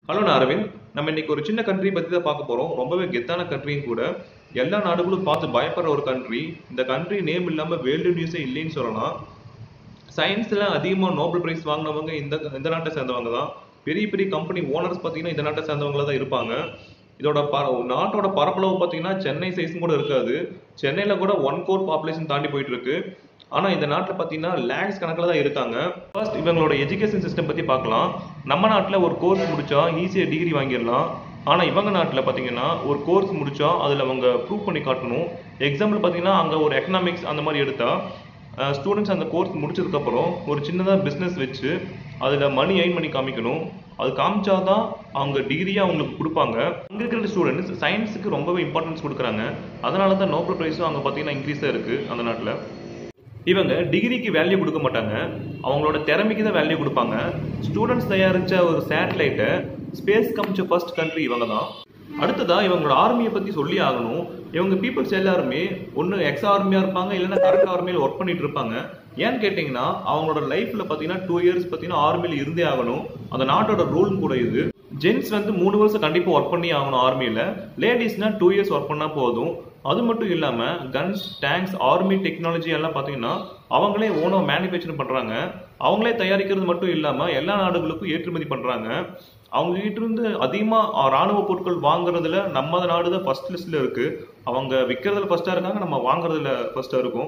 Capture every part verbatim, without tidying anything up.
Hello நான் அரவிந்த். நம்ம இன்னைக்கு ஒரு சின்ன கண்ட்ரி பத்தி தான் பார்க்க போறோம். ரொம்பவே கெத்தான கண்ட்ரியும் கூட. எல்லா நாடுகளும் பார்த்து பயப்படுற ஒரு கண்ட்ரி. இந்த கண்ட்ரி நேம் இல்லாம வேர்ல்டு நியூஸே இல்லைன்னு சொல்லலாம். சயின்ஸ்ல அதிகமா நோபல் பிரைஸ் வாங்கினவங்க இந்த இந்த நாட்டை சேர்ந்தவங்க தான். பெரிய பெரிய கம்பெனி ஓனர்ஸ் பார்த்தீங்கன்னா இந்த நாட்டை சேர்ந்தவங்கள தான் இருப்பாங்க. இதோட பர நாட்டோட பரப்பளவு பார்த்தீங்கன்னா சென்னை சைஸும் கூட இருக்காது. சென்னையில கூட ஒன் கோர் பாப்புலேஷன் தாண்டி போயிட்டு இருக்கு. ஆனா இந்த நாட்டில் பார்த்தீங்கன்னா லேக்ஸ் கணக்கில் தான் இருக்காங்க. ஃபர்ஸ்ட் இவங்களோட எஜுகேஷன் சிஸ்டம் பத்தி பார்க்கலாம். நம்ம நாட்டில் ஒரு கோர்ஸ் முடிச்சா ஈஸியாக டிகிரி வாங்கிடலாம். ஆனால் இவங்க நாட்டில் பார்த்தீங்கன்னா ஒரு கோர்ஸ் முடிச்சா அதில் அவங்க ப்ரூவ் பண்ணி காட்டணும். எக்ஸாம்பிள் பார்த்தீங்கன்னா அங்கே ஒரு எக்கனாமிக்ஸ் அந்த மாதிரி எடுத்தா ஸ்டூடெண்ட்ஸ் அந்த கோர்ஸ் முடிச்சதுக்கப்புறம் ஒரு சின்னதாக பிஸ்னஸ் வச்சு அதில் மணி எர்ன் பண்ணி காமிக்கணும். அது காமிச்சாதான் அவங்க டிகிரியாக அவங்களுக்கு கொடுப்பாங்க. அங்கே இருக்கிற ஸ்டூடெண்ட்ஸ் சயின்ஸுக்கு ரொம்பவே இம்பார்ட்டன்ஸ் கொடுக்குறாங்க. அதனால தான் நோபல் ப்ரைஸும் அங்கே பார்த்தீங்கன்னா இன்க்ரீஸாக இருக்குது அந்த நாட்டில். இவங்க டிகிரிக்கு வேல்யூ கொடுக்க மாட்டாங்க, அவங்களோட திறமைக்கு தான் வேல்யூ கொடுப்பாங்க. ஸ்டூடெண்ட்ஸ் தயாரித்த ஒரு சேட்டலைட்டை ஸ்பேஸ் காமிச்ச ஃபர்ஸ்ட் கண்ட்ரி இவங்க தான். அடுத்ததா இவங்களோட ஆர்மியை பற்றி சொல்லி ஆகணும். இவங்க பீப்புள்ஸ் எல்லாருமே ஒன்று எக்ஸ் ஆர்மியாக இருப்பாங்க, இல்லைன்னா கரண்ட் ஆர்மியில் ஒர்க் பண்ணிட்டு இருப்பாங்க. ஏன்னு கேட்டிங்கன்னா அவங்களோட லைஃப்பில் பார்த்தீங்கன்னா டூ இயர்ஸ் பார்த்தீங்கன்னா ஆர்மியில் இருந்தே ஆகணும். அந்த நாட்டோட ரூலும் கூட இது. ஜென்ஸ் வந்து மூணு வருஷம் கண்டிப்பாக ஒர்க் பண்ணி ஆகணும் ஆர்மியில். லேடிஸ்னா டூ இயர்ஸ் ஒர்க் பண்ணால் போதும். அது மட்டும் இல்லாமல் கன்ஸ், டேங்க்ஸ், ஆர்மி டெக்னாலஜி எல்லாம் பார்த்தீங்கன்னா அவங்களே ஓனாக மேனுஃபேக்சர் பண்ணுறாங்க. அவங்களே தயாரிக்கிறது மட்டும் இல்லாமல் எல்லா நாடுகளுக்கும் ஏற்றுமதி பண்ணுறாங்க. அவங்க கிட்ட இருந்து அதிகமாக ராணுவ பொருட்கள் வாங்குறதுல நம்ம நாடு தான் ஃபர்ஸ்ட் லிஸ்ட்ல இருக்கு. அவங்க விற்கிறதுல ஃபர்ஸ்டா இருக்காங்க, நம்ம வாங்குறதுல ஃபர்ஸ்டா இருக்கும்.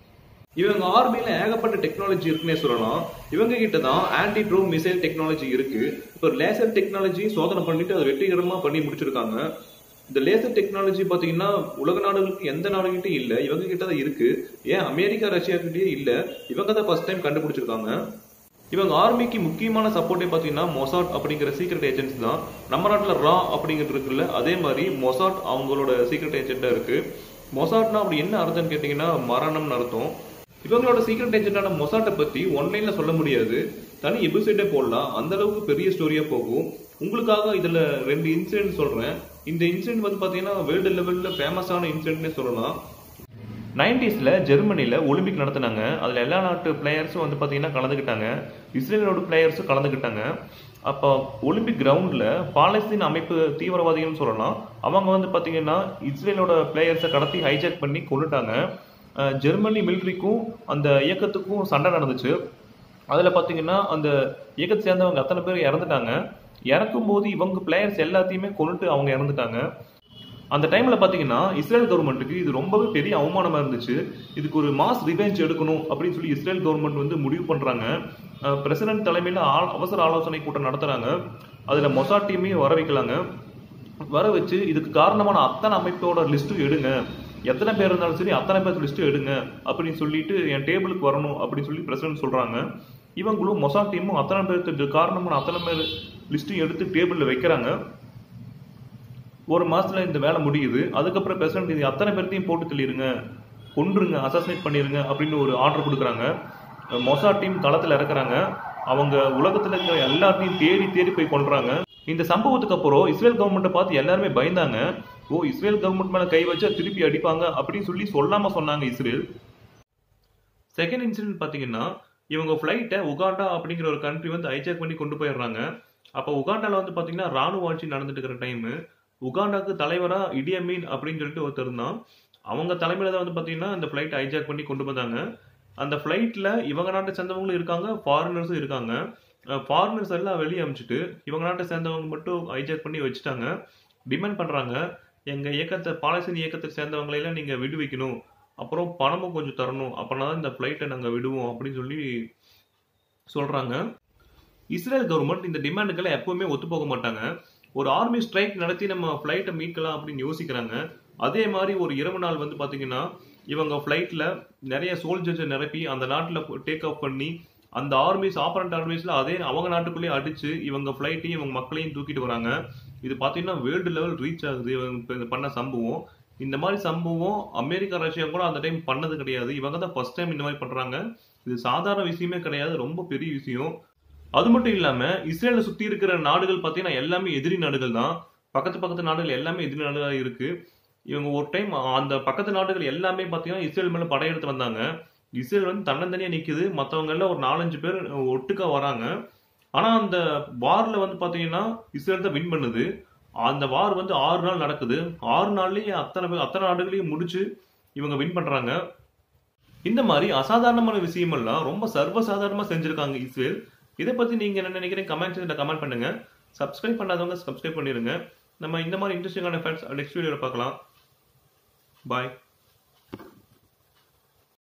இவங்க ஆர்மியில ஏகப்பட்ட டெக்னாலஜி இருக்குன்னே சொல்லலாம். இவங்க கிட்ட தான் ஆன்டி ட்ரோன் மிசைல் டெக்னாலஜி இருக்கு. இப்போ லேசர் டெக்னாலஜி சோதனை பண்ணிட்டு அதை வெற்றிகரமா பண்ணி முடிச்சிருக்காங்க. இந்த லேசர் டெக்னாலஜி பாத்தீங்கன்னா உலக நாடுகளுக்கு எந்த நாடுகிட்டையும் இல்லை, இவங்க கிட்ட தான் இருக்கு. ஏன் அமெரிக்கா ரஷ்யா கிட்டே இல்லை, இவங்க தான் ஃபர்ஸ்ட் டைம் கண்டுபிடிச்சிருக்காங்க. இவங்க ஆர்மிக்கு முக்கியமான சப்போர்ட்டே பார்த்தீங்கன்னா மொசாட் அப்படிங்கிற சீக்ரெட் ஏஜென்ட்ஸ் தான். நம்ம நாட்டில் ரா அப்படிங்கிறது இருக்குல்ல, அதே மாதிரி மொசாட் அவங்களோட சீக்ரெட் ஏஜென்ட்டாக இருக்கு. மொசாட்னா அப்படி என்ன அர்த்தம்னு கேட்டிங்கன்னா மரணம்னு அர்த்தம். இவங்களோட சீக்ரெட் ஏஜென்டான மொசாட்டை பற்றி ஒன்லைன்ல சொல்ல முடியாது, தனி எபிசோடே போடலாம், அந்த அளவுக்கு பெரிய ஸ்டோரியா போகும். உங்களுக்காக இதுல ரெண்டு இன்சிடென்ட் சொல்றேன். இந்த இன்சிடென்ட் வந்து பாத்தீங்கன்னா வேர்ல்டு லெவல்ல ஃபேமஸான இன்சிடென்ட்னே சொல்லலாம். நைன்டிஸ்ல ஜெர்மனியில ஒலிம்பிக் நடத்தினாங்க. அதுல எல்லா நாட்டு பிளேயர்ஸும் வந்து பாத்தீங்கன்னா கலந்துக்கிட்டாங்க. இஸ்ரேலோட பிளேயர்ஸும் கலந்துக்கிட்டாங்க. அப்போ ஒலிம்பிக் கிரவுண்ட்ல பாலஸ்தீன் அமைப்பு தீவிரவாதிகள்னு சொல்லலாம், அவங்க வந்து பாத்தீங்கன்னா இஸ்ரேலோட பிளேயர்ஸை கடத்தி ஹைஜாக் பண்ணி கொண்டுட்டாங்க. ஜெர்மனி மிலிட்ரிக்கும் அந்த இயக்கத்துக்கும் சண்டை நடந்துச்சு. அதில் பார்த்தீங்கன்னா அந்த இயக்கத்தை சேர்ந்தவங்க அத்தனை பேர் இறந்துட்டாங்க. இறக்கும் போது இவங்க பிளேயர்ஸ் எல்லாத்தையுமே கொண்டுட்டு அவங்க இறந்துட்டாங்க. அந்த டைமில் பார்த்தீங்கன்னா இஸ்ரேல் கவர்மெண்ட்டுக்கு இது ரொம்பவே பெரிய அவமானமாக இருந்துச்சு. இதுக்கு ஒரு மாஸ் ரிவெஞ்ச் எடுக்கணும் அப்படின்னு சொல்லி இஸ்ரேல் கவர்மெண்ட் வந்து முடிவு பண்ணுறாங்க. பிரசிடென்ட் தலைமையில் அவசர ஆலோசனை கூட்டம் நடத்துகிறாங்க. அதில் மொசாட் டீமையும் வர வைக்கலாங்க. வர வச்சு இதுக்கு காரணமான அத்தனை அமைப்போட லிஸ்ட்டும் எடுங்க, எத்தனை பேர் இருந்தாலும் சரி அத்தனை பேர் லிஸ்ட்டும் எடுங்க அப்படின்னு சொல்லிட்டு என் டேபிளுக்கு வரணும் அப்படின்னு சொல்லி பிரசிடென்ட் சொல்றாங்க. இவங்களும் மொசாட் டீமும் அத்தனை பேருக்கு காரணமான அத்தனை பேர் லிஸ்ட்டும் எடுத்து டேபிள்ல வைக்கிறாங்க. ஒரு மாசத்துல இந்த வேலை முடியுது. அதுக்கப்புறம் பிரசிடென்ட் இது அத்தனை பேர்த்தையும் போட்டு தள்ளிடுங்க, கொன்றுங்க, அசாசினேட் பண்ணிருங்க அப்படின்னு ஒரு ஆர்டர் கொடுக்குறாங்க. மொசாட் டீம் களத்துல இறக்குறாங்க. அவங்க உலகத்துல இருக்கிற எல்லாத்தையும் தேடி தேடி போய் கொள்றாங்க. இந்த சம்பவத்துக்கு அப்புறம் இஸ்ரேல் கவர்மெண்ட்டை பார்த்து எல்லாருமே பயந்தாங்க. ஓ, இஸ்ரேல் கவர்மெண்ட் மேல கை வச்சா திருப்பி அடிப்பாங்க அப்படின்னு சொல்லி சொல்லாம சொன்னாங்க இஸ்ரேல். செகண்ட் இன்சிடென்ட் பாத்தீங்கன்னா இவங்க ஃபிளைட்டை உகாண்டா அப்படிங்கிற ஒரு கண்ட்ரி வந்து ஹைஜாக் பண்ணி கொண்டு போயிடுறாங்க. அப்போ உகாண்டால வந்து பாத்தீங்கன்னா ராணுவ ஆட்சி நடந்துட்டு இருக்கிற டைம். உகாண்டாக்கு தலைவரா இடி அமீன் அப்படின்னு சொல்லிட்டு ஒருத்தர் இருந்தான். அவங்க தலைமையில தான் வந்து பாத்தீங்கன்னா இந்த ஃபிளைட் ஹைஜாக் பண்ணி கொண்டு வந்தாங்க. அந்த ஃபிளைட்ல இவங்க நாட்டை சேர்ந்தவங்களும் இருக்காங்க, ஃபாரினர்ஸும் இருக்காங்க. ஃபாரினர்ஸ் எல்லாம் வெளியே அமிச்சிட்டு இவங்க நாட்டை சேர்ந்தவங்க மட்டும் ஹைஜாக் பண்ணி வச்சுட்டாங்க. டிமாண்ட் பண்றாங்க, எங்க இயக்கத்தை பாலஸ்தீன் இயக்கத்தை சேர்ந்தவங்களையெல்லாம் நீங்க விடுவிக்கணும், அப்புறம் பணமும் கொஞ்சம் தரணும், அப்படின்னா தான் இந்த ஃபிளைட்டை நாங்க விடுவோம் அப்படின்னு சொல்லி சொல்றாங்க. இஸ்ரேல் கவர்மெண்ட் இந்த டிமாண்டுக்கெல்லாம் எப்பவுமே ஒத்து போக மாட்டாங்க. ஒரு ஆர்மி ஸ்ட்ரைக் நடத்தி நம்ம ஃபிளைட்டை மீட்கலாம் அப்படின்னு யோசிக்கிறாங்க. அதே மாதிரி ஒரு இரவு நாள் வந்து பாத்தீங்கன்னா இவங்க ஃபிளைட்ல நிறைய சோல்ஜர்ஸை நிரப்பி அந்த நாட்டில் டேக் ஆஃப் பண்ணி அந்த ஆர்மிஸ் ஆப்பரண்ட் ஆர்மிஸ்ல அதே அவங்க நாட்டுக்குள்ளேயே அடிச்சு இவங்க ஃபிளைட்டையும் இவங்க மக்களையும் தூக்கிட்டு வராங்க. இது பார்த்தீங்கன்னா வேர்ல்டு லெவல் ரீச் ஆகுது இவங்க பண்ண சம்பவம். இந்த மாதிரி சம்பவம் அமெரிக்கா ரஷ்யா கூட அந்த டைம் பண்ணது கிடையாது. இவங்க தான் ஃபர்ஸ்ட் டைம் இந்த மாதிரி பண்றாங்க. இது சாதாரண விஷயமே கிடையாது, ரொம்ப பெரிய விஷயம். அது மட்டும் இல்லாம இஸ்ரேலை சுத்தி இருக்கிற நாடுகள் பார்த்தீங்கன்னா எல்லாமே எதிரி நாடுகள் தான். பக்கத்து பக்கத்து நாடுகள் எல்லாமே எதிரி நாடுகளாக இருக்கு. இவங்க ஒரு டைம் அந்த பக்கத்து நாடுகள் எல்லாமே பார்த்தீங்கன்னா இஸ்ரேல் மேல படையெடுத்து வந்தாங்க. இஸ்ரேல் வந்து தன்னந்தனியா நிக்குது, மற்றவங்க எல்லாம் ஒரு நாலஞ்சு பேர் ஒட்டுக்கா வராங்க. ஆனா அந்த வார்ல வந்து பாத்தீங்கன்னா இஸ்ரேல் தான் வின் பண்ணுது. அந்த வார் வந்து ஆறு நாள் நடக்குது. ஆறு நாள்லயே அத்தனை பேர் அத்தனை நாடுகளையும் முடிச்சு இவங்க வின் பண்றாங்க. இந்த மாதிரி அசாதாரணமான விஷயமெல்லாம் ரொம்ப சர்வசாதாரணமா செஞ்சிருக்காங்க இஸ்ரேல். இதை பத்தி நீங்க என்ன நினைக்கிறீங்க? கமெண்ட் செக்ஷன்ல கமெண்ட் பண்ணுங்க. சப்ஸ்கிரைப் பண்ணாதவங்க சப்ஸ்கிரைப் பண்ணிருங்க. நம்ம இந்த மாதிரி இன்ட்ரெஸ்டிங்கான ஃபேக்ட்ஸ் நெக்ஸ்ட் வீடியோல பார்க்கலாம். பாய்.